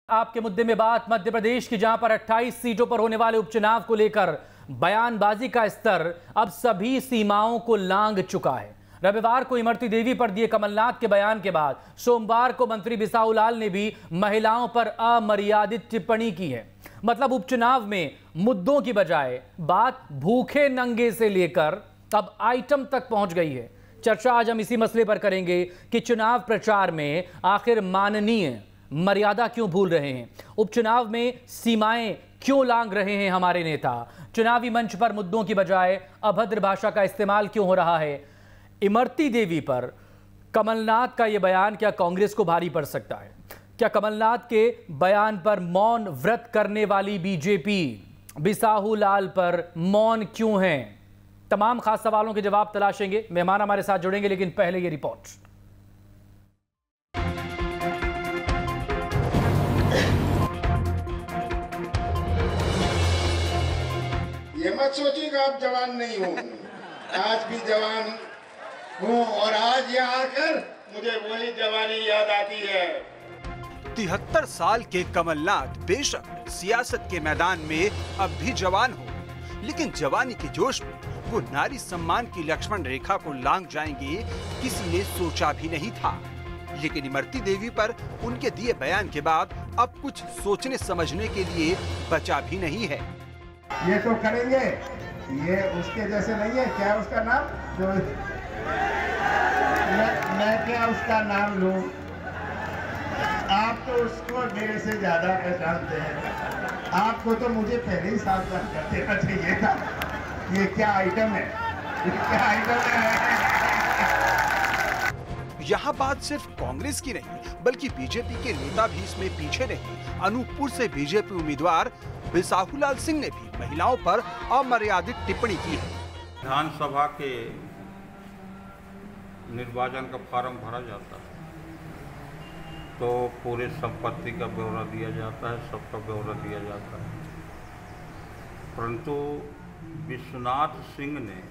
आपके मुद्दे में बात मध्य प्रदेश की, जहां पर 28 सीटों पर होने वाले उपचुनाव को लेकर बयानबाजी का स्तर अब सभी सीमाओं को लांघ चुका है। रविवार को इमरती देवी पर दिए कमलनाथ के बयान के बाद सोमवार को मंत्री बिसाहुलाल ने भी महिलाओं पर अमर्यादित टिप्पणी की है। मतलब उपचुनाव में मुद्दों की बजाय बात भूखे नंगे से लेकर अब आइटम तक पहुंच गई है। चर्चा आज हम इसी मसले पर करेंगे कि चुनाव प्रचार में आखिर माननीय मर्यादा क्यों भूल रहे हैं, उपचुनाव में सीमाएं क्यों लांघ रहे हैं हमारे नेता, चुनावी मंच पर मुद्दों की बजाय अभद्र भाषा का इस्तेमाल क्यों हो रहा है। इमरती देवी पर कमलनाथ का यह बयान क्या कांग्रेस को भारी पड़ सकता है? क्या कमलनाथ के बयान पर मौन व्रत करने वाली बीजेपी बिसाहुलाल पर मौन क्यों है? तमाम खास सवालों के जवाब तलाशेंगे। मेहमान हमारे साथ जुड़ेंगे, लेकिन पहले ये रिपोर्ट। ये मत सोचिएगा आप जवान नहीं हो, आज भी जवान हूँ और आज यहाँ आकर मुझे वही जवानी याद आती है। 73 साल के कमलनाथ बेशक सियासत के मैदान में अब भी जवान हो, लेकिन जवानी के जोश में वो नारी सम्मान की लक्ष्मण रेखा को लांघ जाएंगे किसी ने सोचा भी नहीं था। लेकिन इमरती देवी पर उनके दिए बयान के बाद अब कुछ सोचने समझने के लिए बचा भी नहीं है। ये तो करेंगे, ये उसके जैसे नहीं है। क्या उसका नाम तो मैं क्या उसका नाम लूं? आप तो उसको मेरे से ज्यादा पहचानते हैं। आपको तो मुझे पहले ही सावधान कर देना चाहिए था। ये क्या आइटम है, ये क्या आइटम है। यहाँ बात सिर्फ कांग्रेस की नहीं, बल्कि बीजेपी के नेता भी इसमें पीछे नहीं। अनूपपुर से बीजेपी उम्मीदवार बिसाहुलाल सिंह ने भी महिलाओं पर अमर्यादित टिप्पणी की है। विधानसभा के निर्वाचन का फॉर्म भरा जाता है तो पूरे संपत्ति का ब्यौरा दिया जाता है, सबका ब्यौरा दिया जाता है, परंतु विश्वनाथ सिंह ने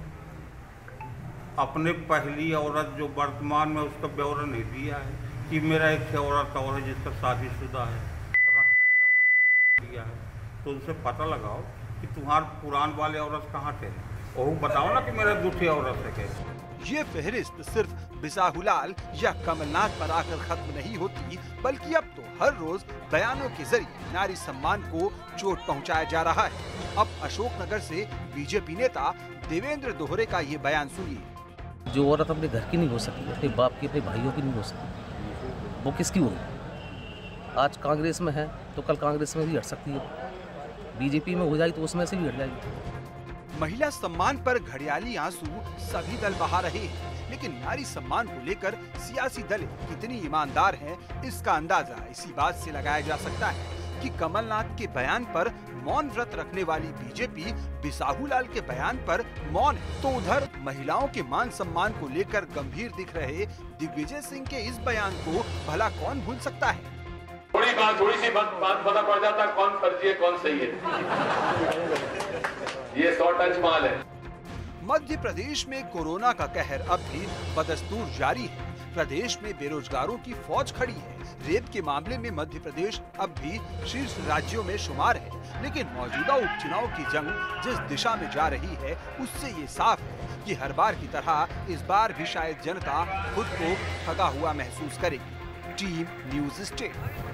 अपने पहली औरत जो वर्तमान में उसका ब्यौरा नहीं दिया है कि मेरा एक औरत और है जिसका शादीशुदा है, रखैल औरत का ब्यौरा दिया है। तो उनसे पता लगाओ कि तुम्हारे पुरान वाले औरत कहाँ थे, और बताओ ना कि मेरा दूसरी औरत है कैसे। ये फहरिस्त सिर्फ बिसाहुलाल या कमलनाथ पर आकर खत्म नहीं होती, बल्कि अब तो हर रोज बयानों के जरिए नारी सम्मान को चोट पहुंचाया जा रहा है। अब अशोकनगर से बीजेपी नेता देवेंद्र दोहरे का ये बयान सुनिए। जो औरत अपने घर की नहीं हो सकी, अपने बाप की, अपने भाइयों की नहीं हो सकी, वो किसकी होगी? आज कांग्रेस में है तो कल कांग्रेस में भी हट सकती है, बीजेपी में हो जाएगी तो उसमें से भी हट जाएगी। महिला सम्मान पर घड़ियाली आंसू सभी दल बहा रहे हैं, लेकिन नारी सम्मान को लेकर सियासी दल कितनी ईमानदार हैं, इसका अंदाजा इसी बात से लगाया जा सकता है कि कमलनाथ के बयान पर मौन व्रत रखने वाली बीजेपी बिसाहुलाल के बयान पर मौन है, तो उधर महिलाओं के मान सम्मान को लेकर गंभीर दिख रहे दिग्विजय सिंह के इस बयान को भला कौन भूल सकता है। थोड़ी सी बात पता पड़ जाता है कौन फर्जी है कौन सही है। ये 100 टच माल है। मध्य प्रदेश में कोरोना का कहर अब भी बदस्तूर जारी है। प्रदेश में बेरोजगारों की फौज खड़ी है। रेप के मामले में मध्य प्रदेश अब भी शीर्ष राज्यों में शुमार है, लेकिन मौजूदा उपचुनाव की जंग जिस दिशा में जा रही है उससे ये साफ है कि हर बार की तरह इस बार भी शायद जनता खुद को ठगा हुआ महसूस करेगी। Team news state.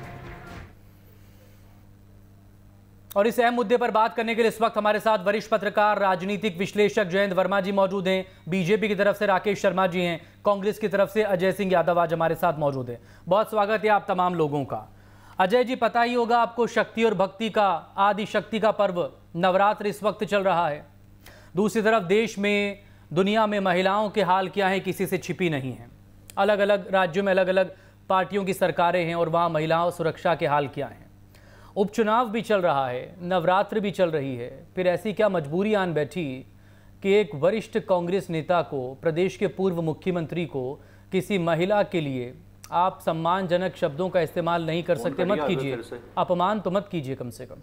और इस अहम मुद्दे पर बात करने के लिए इस वक्त हमारे साथ वरिष्ठ पत्रकार राजनीतिक विश्लेषक जयंत वर्मा जी मौजूद हैं। बीजेपी की तरफ से राकेश शर्मा जी हैं, कांग्रेस की तरफ से अजय सिंह यादव आज हमारे साथ मौजूद हैं। बहुत स्वागत है आप तमाम लोगों का। अजय जी, पता ही होगा आपको, शक्ति और भक्ति का आदि शक्ति का पर्व नवरात्र इस वक्त चल रहा है। दूसरी तरफ देश में, दुनिया में महिलाओं के हाल क्या है किसी से छिपी नहीं है। अलग अलग राज्यों में अलग अलग पार्टियों की सरकारें हैं और वहाँ महिलाओं सुरक्षा के हाल क्या हैं। उपचुनाव भी चल रहा है, नवरात्र भी चल रही है, फिर ऐसी क्या मजबूरी आन बैठी कि एक वरिष्ठ कांग्रेस नेता को, प्रदेश के पूर्व मुख्यमंत्री को, किसी महिला के लिए आप सम्मानजनक शब्दों का इस्तेमाल नहीं कर सकते? मत कीजिए, अपमान तो मत कीजिए कम से कम।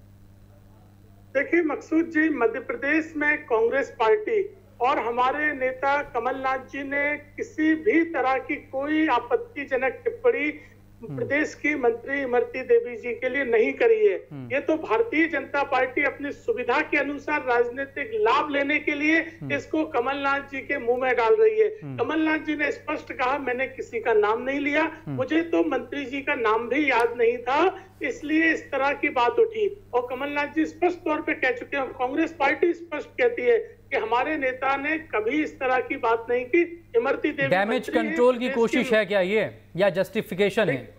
देखिए मकसूद जी, मध्य प्रदेश में कांग्रेस पार्टी और हमारे नेता कमलनाथ जी ने किसी भी तरह की कोई आपत्तिजनक टिप्पणी प्रदेश की मंत्री इमरती देवी जी के लिए नहीं करी है। ये तो भारतीय जनता पार्टी अपनी सुविधा के अनुसार राजनीतिक लाभ लेने के लिए इसको कमलनाथ जी के मुंह में डाल रही है। कमलनाथ जी ने स्पष्ट कहा, मैंने किसी का नाम नहीं लिया, मुझे तो मंत्री जी का नाम भी याद नहीं था, इसलिए इस तरह की बात उठी। और कमलनाथ जी स्पष्ट तौर पे कह चुके हैं, कांग्रेस पार्टी स्पष्ट कहती है कि हमारे नेता ने कभी इस तरह की बात नहीं की। इमरती देवी डैमेज कंट्रोल की कोशिश है क्या ये, या जस्टिफिकेशन है?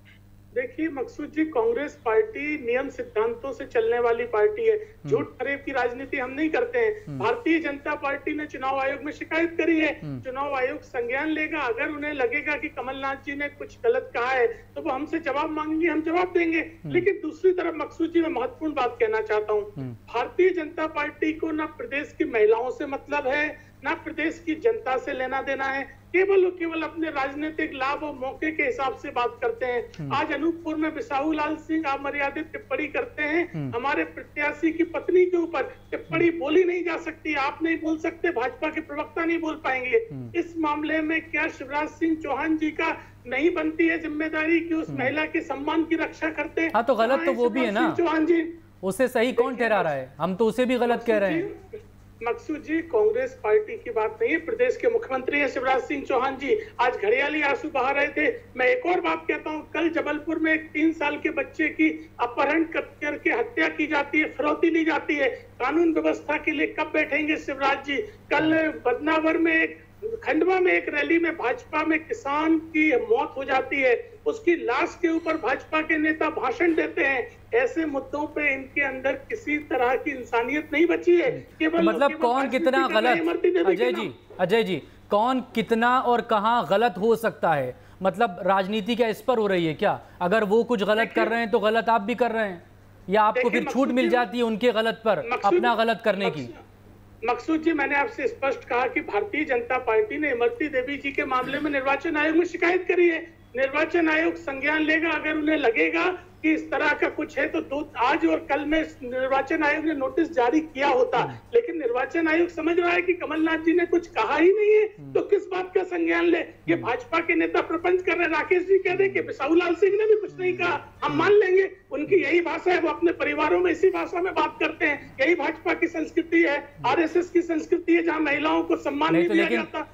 देखिए मकसूद जी, कांग्रेस पार्टी नियम सिद्धांतों से चलने वाली पार्टी है। झूठ फरेब की राजनीति हम नहीं करते हैं। भारतीय जनता पार्टी ने चुनाव आयोग में शिकायत करी है, चुनाव आयोग संज्ञान लेगा। अगर उन्हें लगेगा कि कमलनाथ जी ने कुछ गलत कहा है तो वो हमसे जवाब मांगेंगे, हम जवाब देंगे। लेकिन दूसरी तरफ मकसूद जी, मैं महत्वपूर्ण बात कहना चाहता हूँ, भारतीय जनता पार्टी को न प्रदेश की महिलाओं से मतलब है, न प्रदेश की जनता से लेना देना है। केवल अपने राजनीतिक लाभ और मौके के हिसाब से बात करते हैं। आज अनूपपुर में बिसाहू लाल सिंह अमर्यादित टिप्पणी करते हैं हमारे प्रत्याशी की पत्नी के ऊपर। टिप्पणी बोली नहीं जा सकती, आप नहीं बोल सकते, भाजपा के प्रवक्ता नहीं बोल पाएंगे। इस मामले में क्या शिवराज सिंह चौहान जी का नहीं बनती है जिम्मेदारी कि उस महिला के सम्मान की रक्षा करते हैं? हाँ, तो गलत तो वो भी है ना, चौहान जी उसे सही कौन ठहरा रहा है? हम तो उसे भी गलत कह रहे हैं। मकसूद जी, कांग्रेस पार्टी की बात नहीं है, प्रदेश के मुख्यमंत्री हैं शिवराज सिंह चौहान जी, आज घड़ियाली आंसू बहा रहे थे। मैं एक और बात कहता हूं, कल जबलपुर में एक 3 साल के बच्चे की अपहरण करके हत्या की जाती है, फिरौती ली जाती है। कानून व्यवस्था के लिए कब बैठेंगे शिवराज जी? कल बदनावर में खंडवा में एक रैली में भाजपा में किसान की मौत हो जाती है, उसकी लाश के ऊपर भाजपा के नेता भाषण देते हैं। ऐसे मुद्दों पे इनके अंदर किसी तरह की इंसानियत नहीं बची है। मतलब कौन कितना गलत, अजय जी कौन कितना और कहां गलत हो सकता है? मतलब राजनीति क्या इस पर हो रही है क्या? अगर वो कुछ गलत कर रहे हैं तो गलत आप भी कर रहे हैं, या आपको फिर छूट मिल जाती है उनके गलत पर अपना गलत करने की? मकसूद जी, मैंने आपसे स्पष्ट कहा कि भारतीय जनता पार्टी ने इमरती देवी जी के मामले में निर्वाचन आयोग में शिकायत करी है। निर्वाचन आयोग संज्ञान लेगा। अगर उन्हें लगेगा कि इस तरह का कुछ है तो आज और कल में निर्वाचन आयोग ने नोटिस जारी किया होता, लेकिन निर्वाचन आयोग समझ रहा है कि कमलनाथ जी ने कुछ कहा ही नहीं है, तो किस बात का संज्ञान ले? ये भाजपा के नेता प्रपंच कर रहे हैं। राकेश जी कह रहे कि बिसाहू लाल सिंह ने भी कुछ नहीं कहा, हम मान लेंगे, उनकी यही भाषा है, वो अपने परिवारों में इसी भाषा में बात करते हैं। यही भाजपा की संस्कृति है, आरएसएस की संस्कृति है, जहाँ महिलाओं को सम्मान नहीं दिया जाता।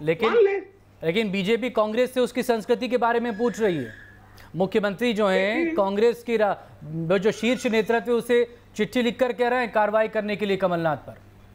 लेकिन बीजेपी कांग्रेस से उसकी संस्कृति के बारे में पूछ रही है। मुख्यमंत्री जो हैं कांग्रेस की जो शीर्ष नेतृत्व उसे चिट्ठी लिखकर कह रहे हैं कार्रवाई करने के लिए कमलनाथ पर।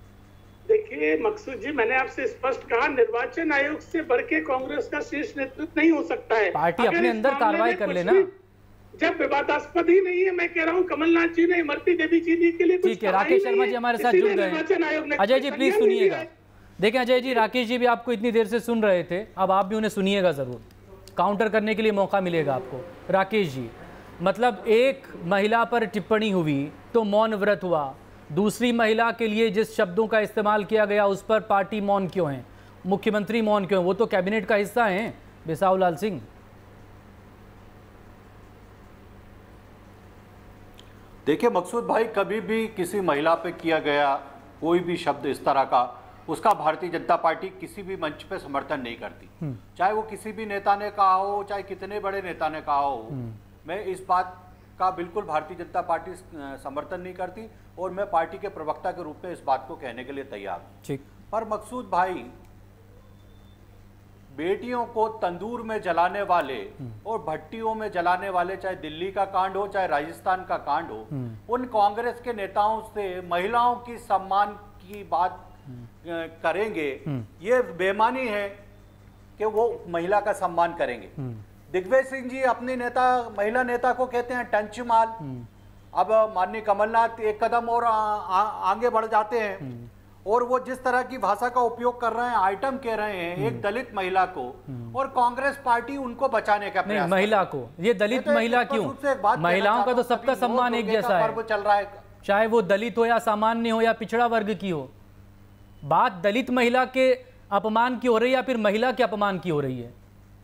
देखिए मकसूद जी, मैंने आपसे स्पष्ट कहा, निर्वाचन आयोग से बढ़ के कांग्रेस का शीर्ष नेतृत्व नहीं हो सकता है। पार्टी अपने अंदर कार्रवाई कर लेना, जब विवादास्पद ही नहीं है। मैं कह रहा हूँ कमलनाथ जी ने इमरती देवी जी के लिए ठीक है। राकेश शर्मा जी हमारे साथ जुड़ गए हैं। अजय जी प्लीज सुनिएगा। देखें अजय जी, राकेश जी भी आपको इतनी देर से सुन रहे थे, अब आप भी उन्हें सुनिएगा, जरूर काउंटर करने के लिए मौका मिलेगा आपको। राकेश जी, मतलब एक महिला पर टिप्पणी हुई तो मौन व्रत हुआ, दूसरी महिला के लिए जिस शब्दों का इस्तेमाल किया गया उस पर पार्टी मौन क्यों है, मुख्यमंत्री मौन क्यों है? वो तो कैबिनेट का हिस्सा हैं बिसाहू लाल सिंह। देखिए मकसूद भाई, कभी भी किसी महिला पे किया गया कोई भी शब्द इस तरह का, उसका भारतीय जनता पार्टी किसी भी मंच पे समर्थन नहीं करती, चाहे वो किसी भी नेता ने कहा हो, चाहे कितने बड़े नेता ने कहा हो। मैं इस बात का बिल्कुल भारतीय जनता पार्टी समर्थन नहीं करती, और मैं पार्टी के प्रवक्ता के रूप में इस बात को कहने के लिए तैयार हूँ। ठीक। पर मकसूद भाई, बेटियों को तंदूर में जलाने वाले और भट्टियों में जलाने वाले, चाहे दिल्ली का कांड हो चाहे राजस्थान का कांड हो, उन कांग्रेस के नेताओं से महिलाओं की सम्मान की बात करेंगे, ये बेईमानी है कि वो महिला का सम्मान करेंगे। दिग्विजय सिंह जी अपनी महिला नेता को कहते हैं टंच माल। अब माननीय कमलनाथ एक कदम और आगे बढ़ जाते हैं, और वो जिस तरह की भाषा का उपयोग कर रहे हैं, आइटम कह रहे हैं एक दलित महिला को, और कांग्रेस पार्टी उनको बचाने का प्रयास। महिला को, ये दलित महिला क्यों? महिलाओं का तो सबका सम्मान एक जैसा है, चल रहा है, चाहे वो दलित हो या सामान्य हो या पिछड़ा वर्ग की हो। बात दलित महिला के अपमान की हो रही है या फिर महिला के अपमान की हो रही है?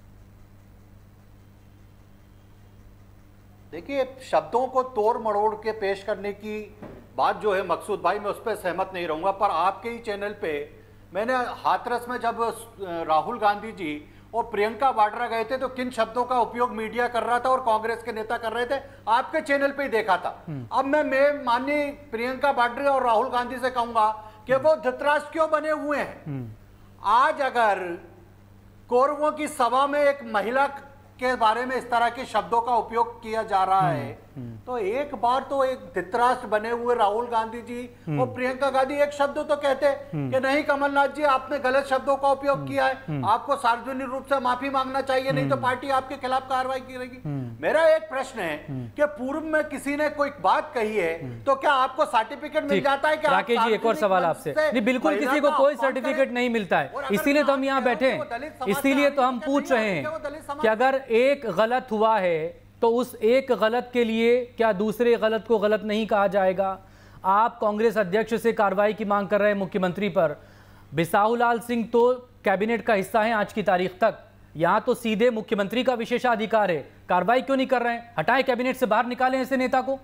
देखिए, शब्दों को तोड़ मरोड़ के पेश करने की बात जो है मकसूद भाई, मैं उस पर सहमत नहीं रहूंगा। पर आपके ही चैनल पे मैंने हाथरस में जब राहुल गांधी जी और प्रियंका वाड्रा गए थे तो किन शब्दों का उपयोग मीडिया कर रहा था और कांग्रेस के नेता कर रहे थे, आपके चैनल पे ही देखा था। अब मैं माननीय प्रियंका वाड्रा और राहुल गांधी से कहूंगा कि वो धृतराष्ट्र क्यों बने हुए हैं। आज अगर कौरवों की सभा में एक महिला के बारे में इस तरह के शब्दों का उपयोग किया जा रहा है, तो एक बार तो एक धृतराष्ट्र बने हुए राहुल गांधी जी और प्रियंका गांधी एक शब्द तो कहते कि नहीं कमलनाथ जी आपने गलत शब्दों का उपयोग किया है, आपको सार्वजनिक रूप से माफी मांगना चाहिए, नहीं तो पार्टी आपके खिलाफ कार्रवाई करेगी। मेरा एक प्रश्न है कि पूर्व में किसी ने कोई बात कही है तो क्या आपको सर्टिफिकेट मिल जाता है? क्या राकेश जी, एक और सवाल आपसे। नहीं, बिल्कुल किसी को कोई सर्टिफिकेट नहीं मिलता है, इसीलिए तो हम यहाँ बैठे हैं, इसीलिए तो हम पूछ रहे हैं कि अगर एक गलत हुआ है तो उस एक गलत के लिए क्या दूसरे गलत को गलत नहीं कहा जाएगा? आप कांग्रेस अध्यक्ष से कार्रवाई की मांग कर रहे हैं मुख्यमंत्री पर। बिसाहुलाल सिंह तो कैबिनेट का हिस्सा है आज की तारीख तक, यहां तो सीधे मुख्यमंत्री का विशेषाधिकार है, कार्रवाई क्यों नहीं कर रहे हैं? हटाएं, कैबिनेट से बाहर निकालें ऐसे नेता को।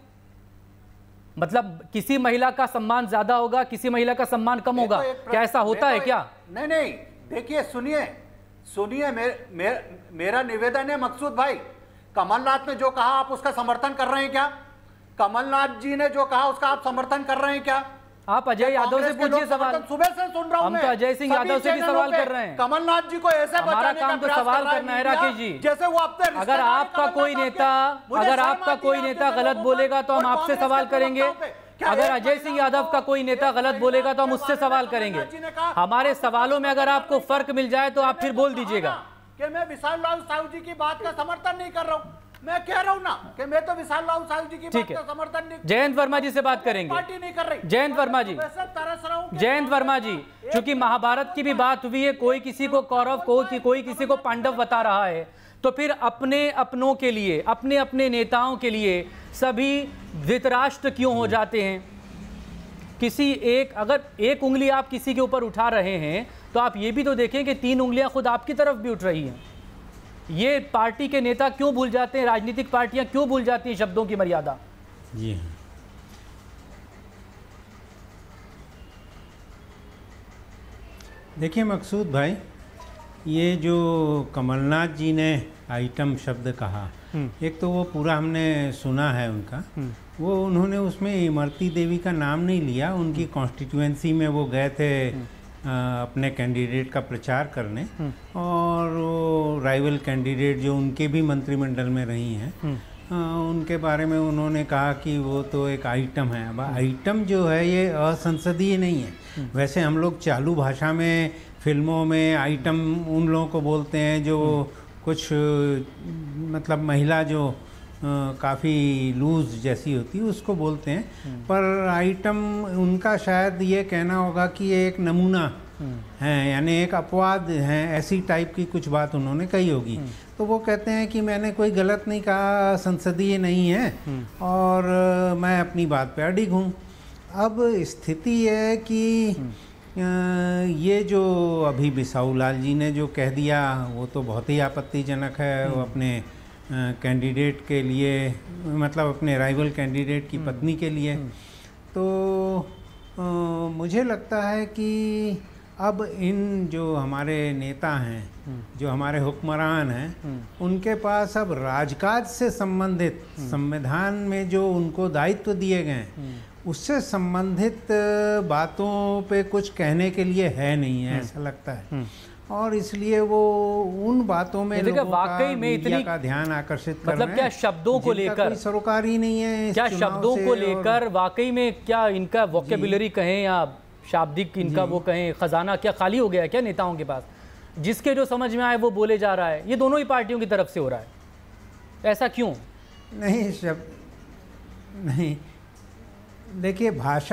मतलब किसी महिला का सम्मान ज्यादा होगा, किसी महिला का सम्मान कम होगा, क्या ऐसा होता है क्या? नहीं, देखिए सुनिए मेरा निवेदन है मकसूद भाई, कमलनाथ ने जो कहा आप उसका समर्थन कर रहे हैं क्या? कमलनाथ जी ने जो कहा उसका आप समर्थन कर रहे हैं क्या? आप अजय यादव से पूछिए सवाल। सुबह से सुन रहा हूं, हम तो अजय सिंह यादव से भी सवाल कर रहे हैं। कमलनाथ जी को ऐसे हमारा काम तो सवाल करना है राकेश जी। जैसे वो अपने अगर आपका कोई नेता गलत बोलेगा तो हम आपसे सवाल करेंगे, अगर अजय सिंह यादव का कोई नेता गलत बोलेगा तो हम उससे सवाल करेंगे। हमारे सवालों में अगर आपको फर्क मिल जाए तो आप फिर बोल दीजिएगा कि मैं विशाल लाल साहू जी की बात का समर्थन नहीं कर रहा हूं। मैं कह रहा हूं ना कि मैं तो विशाल लाल साहू जी की बात का समर्थन नहीं। जयंत वर्मा जी से बात करेंगे। पार्टी नहीं कर रही। जयंत वर्मा जी, चूंकि महाभारत की भी बात हुई है, कोई किसी को कौरव कोई किसी को पांडव बता रहा है, तो फिर अपने अपनों के लिए, अपने अपने नेताओं के लिए सभी धृतराष्ट्र क्यों हो जाते हैं? अगर एक उंगली आप किसी के ऊपर उठा रहे हैं तो आप ये भी तो देखें कि 3 उंगलियां खुद आपकी तरफ भी उठ रही हैं। ये पार्टी के नेता क्यों भूल जाते हैं, राजनीतिक पार्टियां क्यों भूल जाती हैं शब्दों की मर्यादा? जी हाँ, देखिए मकसूद भाई, ये जो कमलनाथ जी ने आइटम शब्द कहा, एक तो वो पूरा हमने सुना है उनका, वो उन्होंने उसमें इमरती देवी का नाम नहीं लिया। उनकी कॉन्स्टिट्यूएंसी में वो गए थे अपने कैंडिडेट का प्रचार करने, और वो राइवल कैंडिडेट जो उनके भी मंत्रिमंडल में रही हैं, उनके बारे में उन्होंने कहा कि वो तो एक आइटम है। अब आइटम जो है ये असंसदीय नहीं है। वैसे हम लोग चालू भाषा में फिल्मों में आइटम उन लोगों को बोलते हैं जो कुछ मतलब महिला जो काफ़ी लूज जैसी होती है उसको बोलते हैं, पर आइटम उनका शायद ये कहना होगा कि ये एक नमूना है, यानी एक अपवाद है, ऐसी टाइप की कुछ बात उन्होंने कही होगी। तो वो कहते हैं कि मैंने कोई गलत नहीं कहा, संसदीय नहीं है और मैं अपनी बात पे अडिग हूँ। अब स्थिति है कि ये जो अभी बिसाहुलाल जी ने जो कह दिया वो तो बहुत ही आपत्तिजनक है। वो अपने कैंडिडेट के लिए, मतलब अपने राइवल कैंडिडेट की पत्नी के लिए, तो मुझे लगता है कि अब इन जो हमारे नेता हैं, जो हमारे हुक्मरान हैं, उनके पास अब राजकाज से संबंधित संविधान में जो उनको दायित्व दिए गए हैं उससे संबंधित बातों पे कुछ कहने के लिए है नहीं है, ऐसा लगता है। और इसलिए वो उन बातों में लोगों वाकई में मीडिया का ध्यान आकर्षित कर मतलब क्या शब्दों को लेकर सरोकार ही नहीं है, क्या शब्दों को लेकर वाकई में क्या इनका वोकेबुलरी कहें या शाब्दिक इनका वो कहें खजाना क्या खाली हो गया है क्या नेताओं के पास? जिसके जो समझ में आए वो बोले जा रहा है। ये दोनों ही पार्टियों की तरफ से हो रहा है, ऐसा क्यों? नहीं शब्द नहीं, देखिए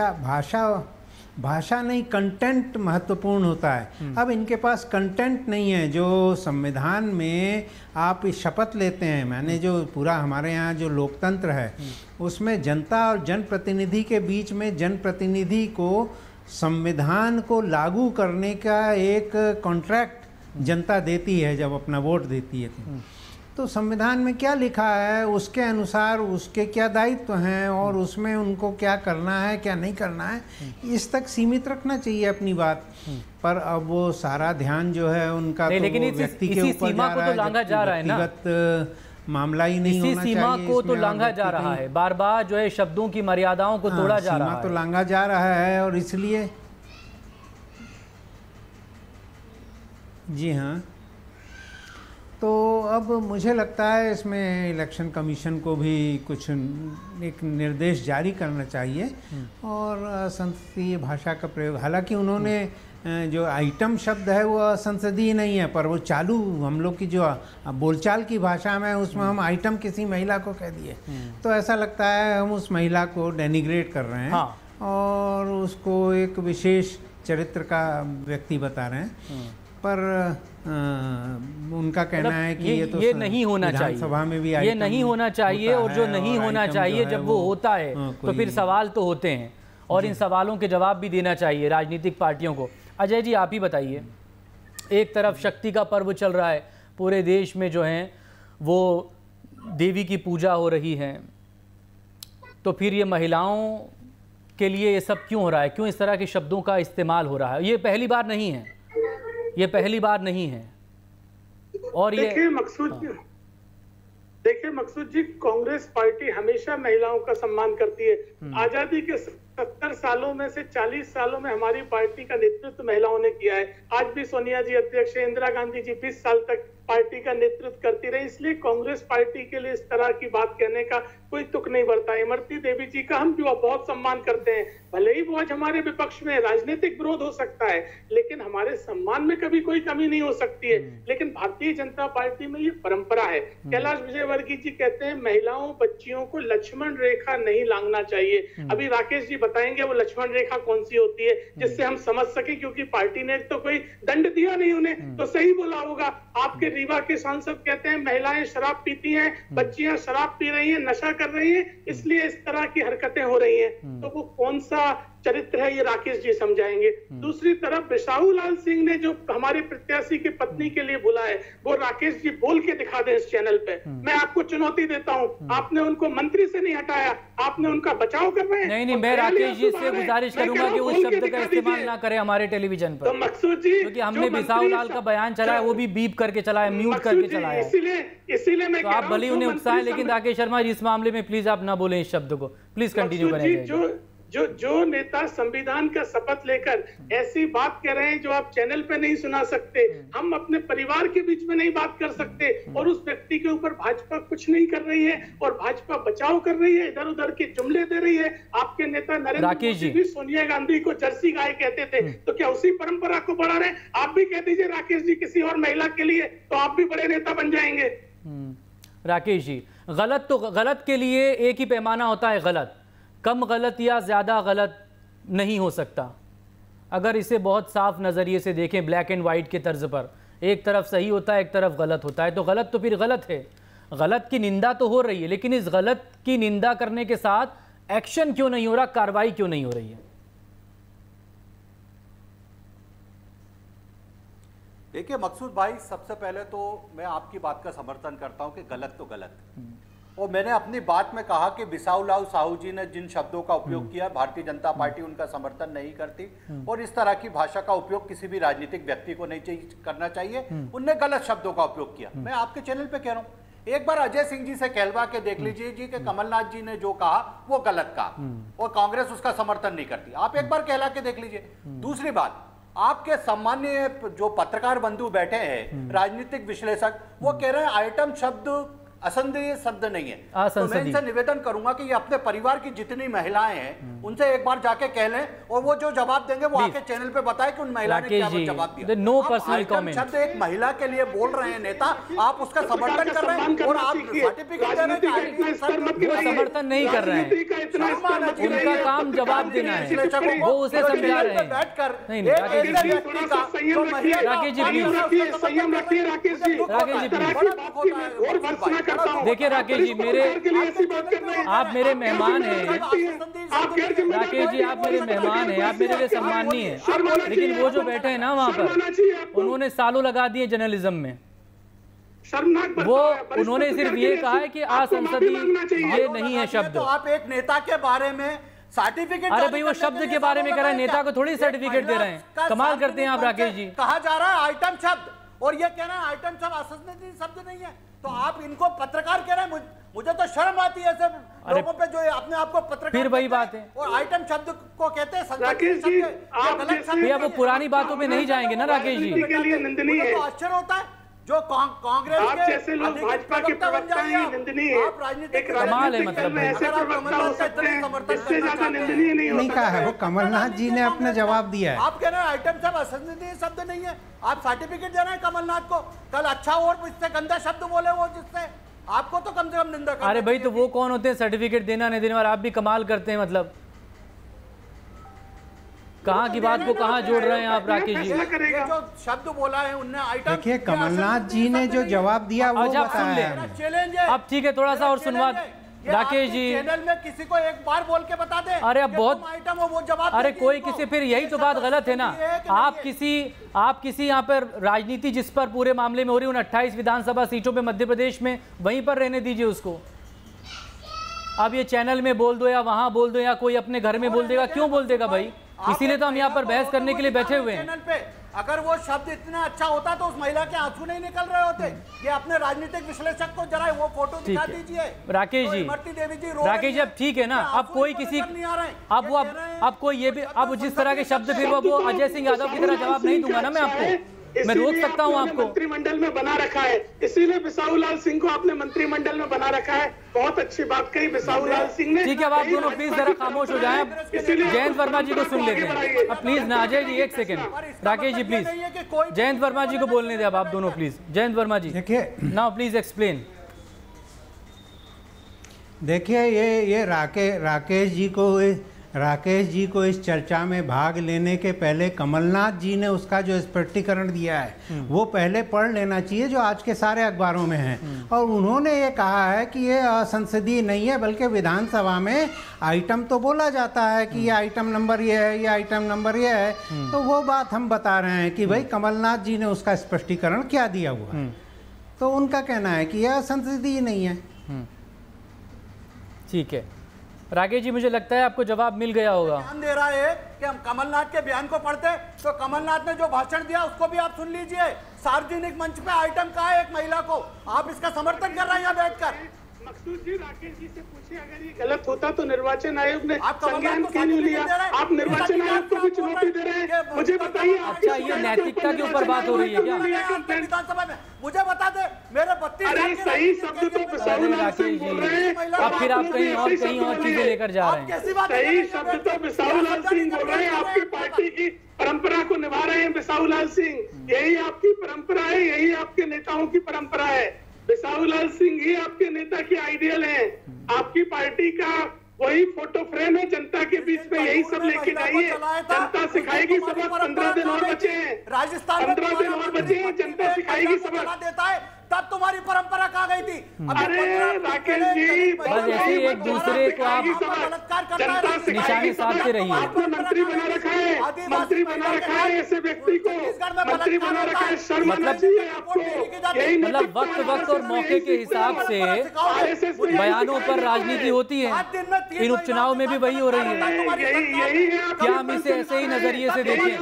भाषा नहीं, कंटेंट महत्वपूर्ण होता है। अब इनके पास कंटेंट नहीं है। जो संविधान में आप शपथ लेते हैं, मैंने जो पूरा हमारे यहाँ जो लोकतंत्र है उसमें जनता और जनप्रतिनिधि के बीच में जनप्रतिनिधि को संविधान को लागू करने का एक कॉन्ट्रैक्ट जनता देती है जब अपना वोट देती है। तो संविधान में क्या लिखा है उसके अनुसार उसके क्या दायित्व हैं और उसमें उनको क्या करना है क्या नहीं करना है, इस तक सीमित रखना चाहिए अपनी बात। पर अब वो सारा ध्यान जो है उनका तो लेकिन व्यक्ति के ऊपर सीमा को तो लांघा जा रहा है ना, व्यक्तिगत मामला ही नहीं होना चाहिए। सीमा को तो लांघा जा रहा है, बार बार जो है शब्दों की मर्यादाओं को तोड़ा जा रहा है, सीमा तो लांघा जा रहा है। और इसलिए जी हाँ, तो अब मुझे लगता है इसमें इलेक्शन कमीशन को भी कुछ एक निर्देश जारी करना चाहिए और संसदीय भाषा का प्रयोग, हालांकि उन्होंने जो आइटम शब्द है वो असंसदीय नहीं है, पर वो चालू हम लोग की जो बोलचाल की भाषा में उसमें हम आइटम किसी महिला को कह दिए तो ऐसा लगता है हम उस महिला को डेनिग्रेट कर रहे हैं। हाँ। और उसको एक विशेष चरित्र का व्यक्ति बता रहे हैं। पर उनका कहना है कि ये तो नहीं होना चाहिए, सभा में भी ये नहीं होना चाहिए और जो नहीं होना चाहिए जब वो होता है तो फिर सवाल तो होते हैं और इन सवालों के जवाब भी देना चाहिए राजनीतिक पार्टियों को। अजय जी आप ही बताइए, एक तरफ शक्ति का पर्व चल रहा है, पूरे देश में जो है वो देवी की पूजा हो रही है, तो फिर ये महिलाओं के लिए ये सब क्यों हो रहा है, क्यों इस तरह के शब्दों का इस्तेमाल हो रहा है? ये पहली बार नहीं है, ये पहली बार नहीं है। और ये देखिए मकसूद जी, कांग्रेस पार्टी हमेशा महिलाओं का सम्मान करती है। आजादी के 70 सालों में से 40 सालों में हमारी पार्टी का नेतृत्व महिलाओं ने किया है। आज भी सोनिया जी अध्यक्ष है, इंदिरा गांधी जी 20 साल तक पार्टी का नेतृत्व करती रही, इसलिए कांग्रेस पार्टी के लिए इस तरह की बात कहने का कोई तुक नहीं बढ़ता। इमरती देवी जी का हम भी बहुत सम्मान करते हैं, भले ही वो आज हमारे विपक्ष में राजनीतिक विरोध हो सकता है, लेकिन हमारे सम्मान में कभी कोई कमी नहीं हो सकती है। लेकिन भारतीय जनता पार्टी में ये परंपरा है। कैलाश विजयवर्गीय जी कहते हैं महिलाओं बच्चियों को लक्ष्मण रेखा नहीं लांघना चाहिए। अभी राकेश जी बताएंगे वो लक्ष्मण रेखा कौन सी होती है, जिससे हम समझ सके, क्योंकि पार्टी ने तो कोई दंड दिया नहीं उन्हें, तो सही बोला होगा। आपके रीवा के सांसद कहते हैं महिलाएं शराब पीती हैं, बच्चियां शराब पी रही हैं, नशा कर रही हैं, इसलिए इस तरह की हरकतें हो रही हैं। तो वो कौन सा चरित्र है ये राकेश जी समझाएंगे। दूसरी तरफ बिसाहू लाल सिंह ने जो हमारे प्रत्याशी की पत्नी के लिए बोला है वो राकेश जी बोल के दिखा दें इस चैनल पे। मैं आपको चुनौती देता हूं, आपने उनको मंत्री से नहीं हटाया, आपने उनका बचाव कर रहे हैं। नहीं, मैं राकेश जी से गुजारिश करूंगा कि उस शब्द का इस्तेमाल ना करें हमारे टेलीविजन पर। तो मकसूद जी, क्योंकि हमने बिसाहू लाल का बयान चलाया वो भी बीप करके चलाया, म्यूट करके चलाया, इसीलिए मैं तो आप भले उन्हें उकसाएं, लेकिन राकेश शर्मा जी इस मामले में प्लीज आप ना बोलें इस शब्द को, प्लीज कंटिन्यू करें। जो नेता संविधान का शपथ लेकर ऐसी बात कह रहे हैं जो आप चैनल पे नहीं सुना सकते, हम अपने परिवार के बीच में नहीं बात कर सकते, और उस व्यक्ति के ऊपर भाजपा कुछ नहीं कर रही है और भाजपा बचाव कर रही है, इधर उधर के जुमले दे रही है। आपके नेता नरेंद्र मोदी भी सोनिया गांधी को जर्सी गाय कहते थे, तो क्या उसी परंपरा को बढ़ा रहे हैं? आप भी कह दीजिए राकेश जी किसी और महिला के लिए, तो आप भी बड़े नेता बन जाएंगे। राकेश जी, गलत तो गलत के लिए एक ही पैमाना होता है, गलत कम गलत या ज़्यादा गलत नहीं हो सकता। अगर इसे बहुत साफ नज़रिए से देखें, ब्लैक एंड वाइट के तर्ज पर, एक तरफ सही होता है एक तरफ गलत होता है, तो गलत तो फिर गलत है। गलत की निंदा तो हो रही है, लेकिन इस गलत की निंदा करने के साथ एक्शन क्यों नहीं हो रहा, कार्रवाई क्यों नहीं हो रही है? देखिए मकसूद भाई, सबसे पहले तो मैं आपकी बात का समर्थन करता हूं कि गलत तो गलत, और मैंने अपनी बात में कहा कि बिसाहू लाल साहू जी ने जिन शब्दों का उपयोग किया, भारतीय जनता पार्टी उनका समर्थन नहीं करती, और इस तरह की भाषा का उपयोग किसी भी राजनीतिक व्यक्ति को नहीं करना चाहिए। उनने गलत शब्दों का उपयोग किया। मैं आपके चैनल पे कह रहा हूं, एक बार अजय सिंह जी से कहलवा के देख लीजिए जी कि कमलनाथ जी ने जो कहा वो गलत कहा और कांग्रेस उसका समर्थन नहीं करती। आप एक बार कहला के देख लीजिए। दूसरी बात, आपके सम्मानीय जो पत्रकार बंधु बैठे हैं, राजनीतिक विश्लेषक, वो कह रहे हैं आइटम शब्द असंदेह शब्द नहीं है। तो मैं इनसे निवेदन करूंगा कि ये अपने परिवार की जितनी महिलाएं हैं उनसे एक बार जाके कह लें, और वो जो जवाब देंगे वो आके चैनल पे बताएं कि उन महिला ने क्या जवाब दिया। No personal comment. शब्द एक महिला के लिए बोल रहे हैं नेता, आप उसका समर्थन कर रहे हैं और आप सर्टिफिकेट दे रहे हैं, समर्थन नहीं कर रहे हैं। उनका काम जवाब देना है, वो उसे समझा रहे हैं। बैठकर राकेश जी देखिए राकेश जी, आप मेरे मेहमान हैं। राकेश जी आप मेरे मेहमान हैं, आप मेरे लिए सम्माननीय हैं, लेकिन वो जो बैठे हैं ना वहां पर, उन्होंने सालों लगा दिए जर्नलिज्म में। शर्मनाक वो उन्होंने सिर्फ ये कहा है कि असंसदीय ये नहीं है शब्द। तो आप एक नेता के बारे में सर्टिफिकेट, अरे भाई वो शब्द के बारे में कह रहे हैं, नेता को थोड़ी सर्टिफिकेट दे रहे हैं। कमाल करते हैं आप राकेश जी। कहा जा रहा है आइटम शब्द, और ये कहना है आइटम शब्द असंसदीय शब्द नहीं है, तो आप इनको पत्रकार कह रहे हैं। मुझे तो शर्म आती है ऐसे लोगों पे जो अपने आप को पत्रकार, फिर वही बात है, और आइटम शब्द को कहते हैं राकेश जी। भैया वो पुरानी बातों पे नहीं जाएंगे ना राकेश जी। के लिए निंदनीय है। तो आश्चर्य होता है जो कांग्रेस आप जैसे लोग भाजपा के प्रवक्ता हैं, निंदनीय है। एक कमाल है, मतलब ऐसे प्रवक्ता हो सकते हैं, इससे ज्यादा निंदनीय नहीं हो नहीं कहा है, वो कमलनाथ जी ने अपना जवाब दिया है। आप कह रहे हैं आइटम शब्द असंसदीय शब्द नहीं है, आप सर्टिफिकेट दे रहे हैं कमलनाथ को। कल अच्छा और इससे गंदा शब्द बोले वो, जिससे आपको तो कम से कम निंदा करनी। अरे भाई तो वो कौन होते हैं सर्टिफिकेट देना नहीं देने वाले? आप भी कमाल करते हैं, मतलब कहाँ की बात को कहाँ जोड़ रहे हैं आप राकेश जी? जो शब्द बोला है उनने आइटम, देखिए कमलनाथ जी ने जो जवाब दिया वो बताया है। चैलेंज है। अब ठीक है, थोड़ा सा और सुनवा राकेश जी। चैनल में किसी को एक बार बोल के बता दे। अरे अब बहुत आइटम हो वो जवाब। अरे कोई किसी, फिर यही तो बात गलत है ना। आप किसी यहाँ पर राजनीति जिस पर पूरे मामले में हो रही है, उन 28 विधानसभा सीटों पे मध्य प्रदेश में, वहीं पर रहने दीजिए उसको। अब ये चैनल में बोल दो या वहां बोल दो या कोई अपने घर में बोल देगा, क्यों बोल देगा भाई? इसीलिए तो हम यहाँ पर बहस करने के लिए बैठे हुए हैं। चैनल पे अगर वो शब्द इतना अच्छा होता तो उस महिला के आंसू नहीं निकल रहे होते। ये अपने राजनीतिक विश्लेषक को जरा वो फोटो दिखा दीजिए राकेश जी। राकेश जी अब ठीक है ना, अब कोई किसी, अब वो अब कोई ये भी, अब जिस तरह के शब्द फिर वो अजय सिंह यादव की तरह जवाब नहीं दूंगा ना मैं आपको, मैं रोक सकता हूं आपको। मंत्रिमंडल में बना रखा है, इसीलिए बिसाहू लाल सिंह को आपने मंत्रिमंडल में बना रखा है। बहुत अच्छी बात कही बिसाहू लाल सिंह ने। ठीक है, अब आप दोनों प्लीज जरा खामोश हो जाएं। जयंत वर्मा जी को सुन लेते हैं अब प्लीज ना। अजय जी एक सेकंड, राकेश जी प्लीज, जयंत वर्मा जी को बोलने दे अब आप दोनों प्लीज। जयंत वर्मा जी देखिए नाउ प्लीज एक्सप्लेन। देखिए ये राकेश जी को इस चर्चा में भाग लेने के पहले कमलनाथ जी ने उसका जो स्पष्टीकरण दिया है वो पहले पढ़ लेना चाहिए, जो आज के सारे अखबारों में है। और उन्होंने ये कहा है कि ये असंसदीय नहीं है, बल्कि विधानसभा में आइटम तो बोला जाता है कि ये आइटम नंबर ये है, ये आइटम नंबर ये है। तो वो बात हम बता रहे हैं कि भाई कमलनाथ जी ने उसका स्पष्टीकरण क्या दिया हुआ। तो उनका कहना है कि यह असंसदीय नहीं है। ठीक है राकेश जी, मुझे लगता है आपको जवाब मिल गया होगा। ध्यान दे रहा है कि हम कमलनाथ के बयान को पढ़ते तो कमलनाथ ने जो भाषण दिया उसको भी आप सुन लीजिए। सार्वजनिक मंच पे आइटम कहा है एक महिला को, आप इसका समर्थन कर रहे हैं यहाँ बैठकर। मकसूद जी राकेश जी से पूछिए, अगर ये गलत होता तो निर्वाचन आयोग ने संज्ञान क्यों नहीं लिया? आप निर्वाचन आयोग को भी चुनौती दे रहे हैं, मुझे बताइए। अच्छा ये नैतिकता के ऊपर बात हो रही है क्या? विधानसभा में मुझे बता दे, मेरे 32 सही शब्द तो बिसाहू लाल सिंह बोल रहे हैं। अब फिर आप कहीं और चीजें लेकर जा रहे हैं। सही शब्द तो बिसाहू लाल सिंह बोल रहे हैं। आपकी पार्टी की परंपरा को निभा रहे हैं बिसाहू लाल सिंह। यही आपकी परंपरा है, यही आपके नेताओं की परंपरा है। बिसाहू लाल सिंह ही आपके नेता की आइडियल है। आपकी पार्टी का वही फोटो फ्रेम है। जनता के बीच में यही सब लेके जाइए, जनता सिखाएगी सबक। 15 दिन और बचे हैं, राजस्थान 15 दिन और बचे हैं, जनता सिखाएगी सबक। देता है तब तुम्हारी परंपरा कहाँ गई थी? अरे राकेश जी, बस ऐसे एक दूसरे को आप निशाने साधते रहिए। आपने मंत्री बना रखा है, मंत्री बना रखा है ऐसे व्यक्ति को, मंत्री बना रखा है। शर्म आना चाहिए आपको। यही मतलब वक्त और मौके के हिसाब से बयानों पर राजनीति होती है। इन उपचुनाव में भी वही हो रही है। क्या हम इसे ऐसे ही नजरिए से देखें?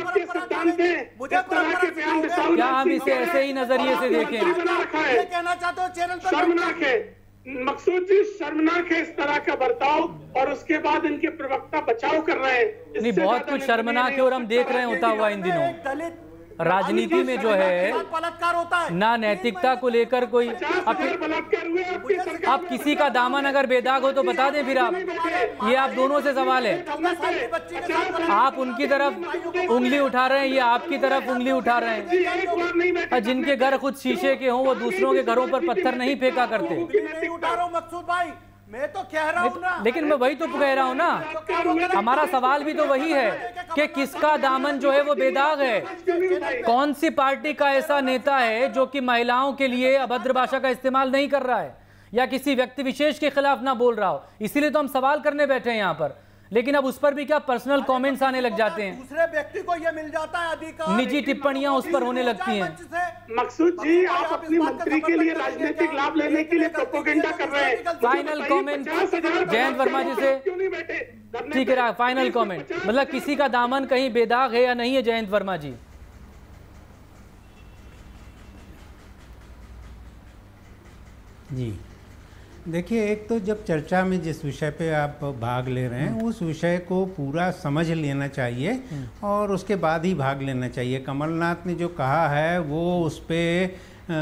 क्या हम इसे ऐसे ही नजरिए से देखें? ये कहना चाहते हो चैनल पर? शर्मनाक है मकसूद जी, शर्मनाक है इस तरह का बर्ताव। और उसके बाद इनके प्रवक्ता बचाव कर रहे हैं। नहीं, बहुत कुछ शर्मनाक है और हम देख रहे हैं होता हुआ इन दिनों। राजनीति में जो है बलात्कार होता है ना, नैतिकता को लेकर कोई। अब किसी का दामन अगर बेदाग हो तो बता दें फिर आप। ये आप दोनों से सवाल है। आप उनकी तरफ उंगली उठा रहे हैं, ये आपकी तरफ उंगली उठा रहे हैं। जिनके घर खुद शीशे के हों वो दूसरों के घरों पर पत्थर नहीं फेंका करते। नहीं उठा रहा हूं मकसूद भाई, मैं तो कह रहा हूं ना। लेकिन मैं वही तो कह रहा हूं ना, हमारा सवाल भी तो वही है कि किसका दामन जो है वो बेदाग है। कौन सी पार्टी का ऐसा नेता है जो कि महिलाओं के लिए अभद्र भाषा का इस्तेमाल नहीं कर रहा है या किसी व्यक्ति विशेष के खिलाफ ना बोल रहा हो? इसीलिए तो हम सवाल करने बैठे हैं यहाँ पर। लेकिन अब उस पर भी क्या पर्सनल कमेंट्स आने लग जाते हैं, दूसरे व्यक्ति को ये मिल जाता है अधिकार, निजी टिप्पणियां उस पर होने लगती हैं। मकसूद जी, आप अपनी मंत्री के लिए राजनीतिक लाभ लेने के लिए प्रोपेगेंडा कर रहे हैं। फाइनल कमेंट जयंत वर्मा जी से, क्यों नहीं बैठे? ठीक है, फाइनल कमेंट, मतलब किसी का दामन कहीं बेदाग है या नहीं है जयंत वर्मा जी? जी देखिए, एक तो जब चर्चा में जिस विषय पे आप भाग ले रहे हैं उस विषय को पूरा समझ लेना चाहिए और उसके बाद ही भाग लेना चाहिए। कमलनाथ ने जो कहा है वो उस पर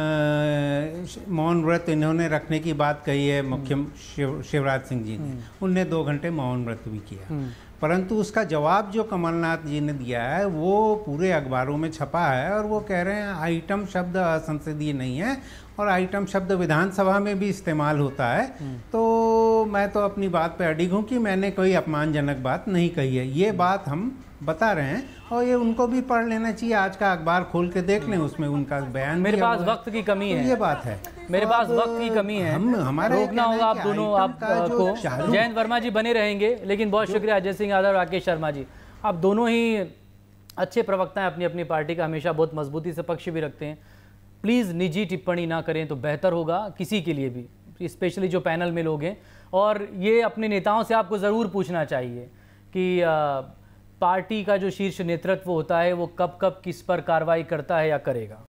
मौन व्रत इन्होंने रखने की बात कही है, मुख्य शिवराज सिंह जी ने, उनने 2 घंटे मौन व्रत भी किया, परंतु उसका जवाब जो कमलनाथ जी ने दिया है वो पूरे अखबारों में छपा है और वो कह रहे हैं आइटम शब्द असंसदीय नहीं है और आइटम शब्द विधानसभा में भी इस्तेमाल होता है। तो मैं तो अपनी बात पे अडिग हूँ कि मैंने कोई अपमानजनक बात नहीं कही है, ये बात हम बता रहे हैं और ये उनको भी पढ़ लेना चाहिए, आज का अखबार खोल के देख लें, उसमें उनका बयान। मेरे पास वक्त की कमी है, ये बात है, मेरे पास वक्त की कमी है, हमारा रोकना होगा आप दोनों, आपको जयंत वर्मा जी बने रहेंगे, लेकिन बहुत शुक्रिया अजय सिंह यादव, राकेश शर्मा जी, आप दोनों ही अच्छे प्रवक्ता हैं, अपनी अपनी पार्टी का हमेशा बहुत मजबूती से पक्ष भी रखते हैं। प्लीज़ निजी टिप्पणी ना करें तो बेहतर होगा किसी के लिए भी, स्पेशली जो पैनल में लोग हैं। और ये अपने नेताओं से आपको ज़रूर पूछना चाहिए कि पार्टी का जो शीर्ष नेतृत्व होता है वो कब कब किस पर कार्रवाई करता है या करेगा।